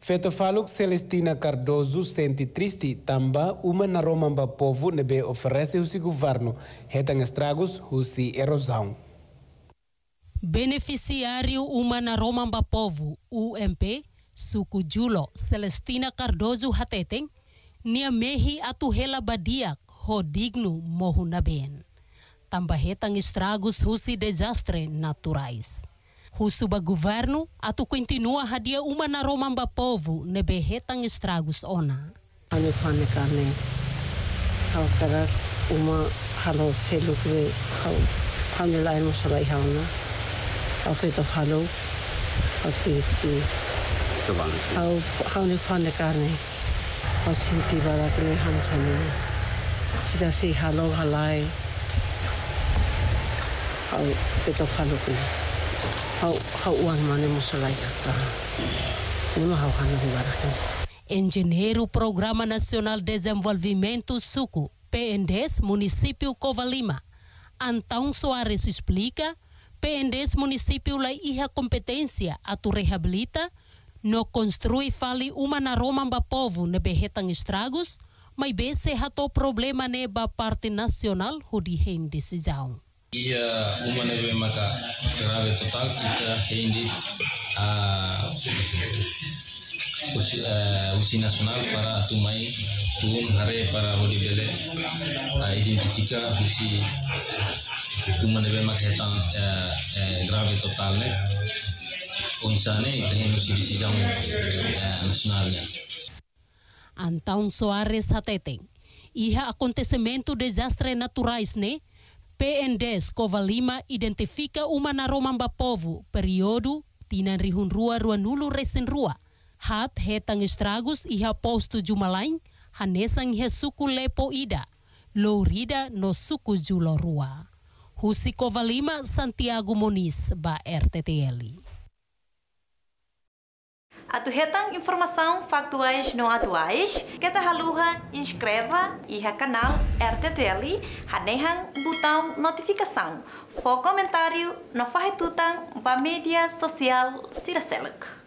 Feto faluk Celestina Cardoso sente triste tamba uma na Romamba povo nebe oferece o governo hetang estragos husi erosão. Beneficiário uma na Romamba povo UMP suku Julo Celestina Cardoso hateteng nia mehi atu hela badiak ho digno mohunaben. Tamba hetang estragos husi desastre naturais. Husu ba governo atu continua hadia uma na Romamba povo nebe hetang estragos ona. Ane fane kane hau karak uma halo selukre hau nilai masalai hau na hau feto halo hau tisti hau ni fane kane hau sinti barak ne hansane sida si halo halai hau feto halo kene hau uang mana masalai kata ni mah hau hana di barak ne. Engenheiro Programa Nacional de Desenvolvimento Suku, PNDES, município Covalima. Antão Soares explica, PNDES município lá iha competência a tu reabilita, no construi fali uma na Romamba povo nebe hetang estragos, mas bese hato problema neba parte nacional hudi hen decisão. Ia uma nebe maka grave total kita hendi usi nasional para tumai turun hari para hodi bele identifika usi uma nebe makhetang grave total ne insane itu usi decisão nasionalnya. Antão Soares hateteng iha acontecimento desastre naturais ne PNDES Covalima identifica uma na Romamba povo período tinan rihun rua nulu resen rua. Hat hetang estragos iha posto jumalain hanesang iha suku lepo ida lorida no suku julo rua. Husi Covalima Santiago Moniz ba RTTL. Atu hetang informação factuais não atuais, kita haluha inscreva iha canal RTTL, hanehang botão notificação, for comentário no fahetutang ba media sosial Siraseluk.